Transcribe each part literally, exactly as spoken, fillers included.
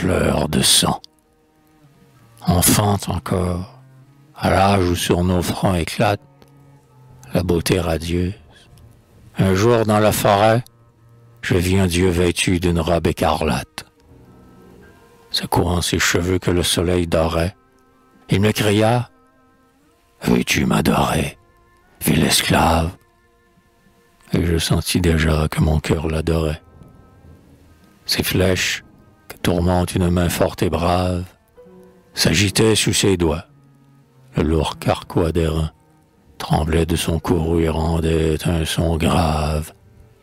fleur de sang. Enfante encore, à l'âge où sur nos fronts éclate la beauté radieuse, un jour dans la forêt, je vis un Dieu vêtu d'une robe écarlate. Secouant ses cheveux que le soleil dorait, il me cria « Veux-tu m'adorer, vil esclave ?» Et je sentis déjà que mon cœur l'adorait. Ses flèches, que tourmente une main forte et brave, s'agitaient sous ses doigts. Le lourd carquois d'airain tremblait de son courroux et rendait un son grave.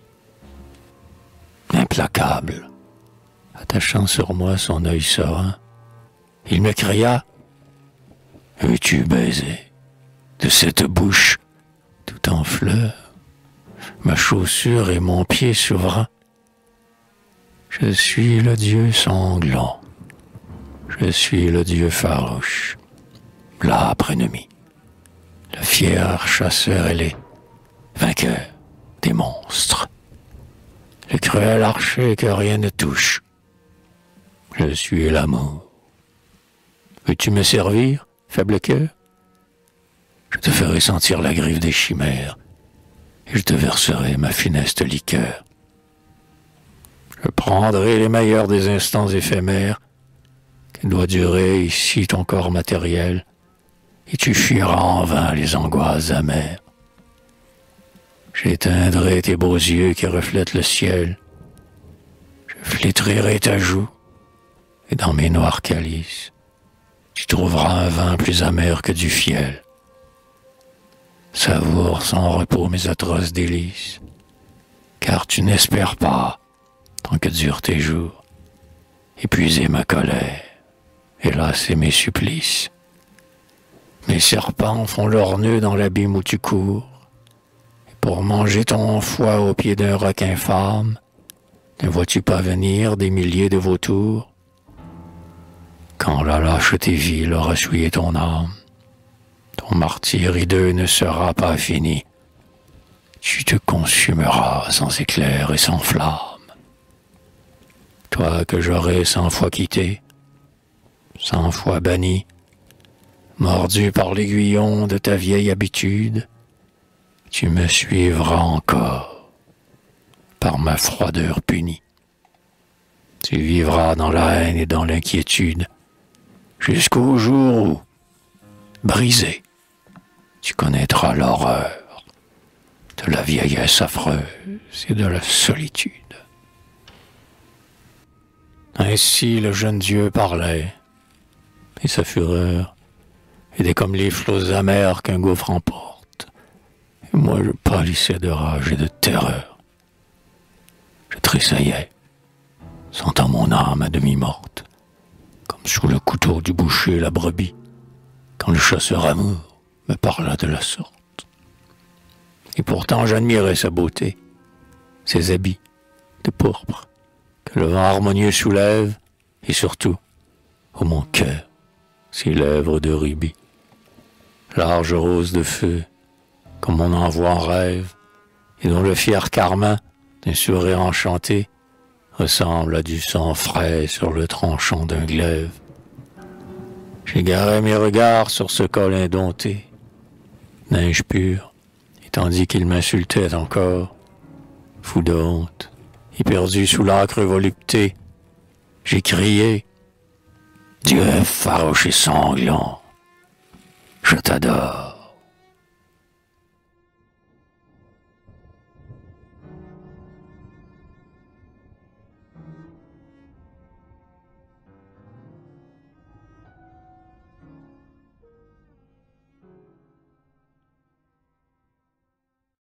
Implacable, attachant sur moi son œil serein, il me cria « Veux-tu baiser de cette bouche tout en fleurs ma chaussure et mon pied souverain? Je suis le Dieu sanglant, je suis le Dieu farouche, l'âpre ennemi, le fier chasseur ailé, vainqueur des monstres, le cruel archer que rien ne touche. Je suis l'amour. Veux-tu me servir, faible cœur? Je te ferai sentir la griffe des chimères, et je te verserai ma funeste liqueur. Je prendrai les meilleurs des instants éphémères, qui doit durer ici ton corps matériel, et tu fuiras en vain les angoisses amères. J'éteindrai tes beaux yeux qui reflètent le ciel, je flétrirai ta joue, et dans mes noirs calices, tu trouveras un vin plus amer que du fiel. Savoure sans repos mes atroces délices, car tu n'espères pas, tant que durent tes jours, épuiser ma colère et lasser mes supplices. Mes serpents font leur nœud dans l'abîme où tu cours, et pour manger ton foie au pied d'un roc infâme, ne vois-tu pas venir des milliers de vautours? Quand la lâcheté vile aura souillé ton âme, ton martyre hideux ne sera pas fini. Tu te consumeras sans éclair et sans flamme. Toi que j'aurai cent fois quitté, cent fois banni, mordu par l'aiguillon de ta vieille habitude, tu me suivras encore, par ma froideur punie. Tu vivras dans la haine et dans l'inquiétude, jusqu'au jour où, brisé, tu connaîtras l'horreur de la vieillesse affreuse et de la solitude. Ainsi le jeune Dieu parlait, et sa fureur était comme les flots amers qu'un gouffre emporte. Et moi je pâlissais de rage et de terreur. Je tressaillais, sentant mon âme à demi morte, comme sous le couteau du boucher la brebis, quand le chasseur amour me parla de la sorte. Et pourtant j'admirais sa beauté, ses habits de pourpre que le vent harmonieux soulève, et surtout, ô mon cœur, ses lèvres de rubis, large rose de feu, comme on en voit en rêve, et dont le fier carmin d'un sourire enchanté ressemble à du sang frais sur le tranchant d'un glaive. J'égarais mes regards sur ce col indompté, neige pure, et tandis qu'il m'insultait encore, fou de honte, et perdu sous l'âcre volupté, j'ai crié « Dieu farouche et sanglant, je t'adore. »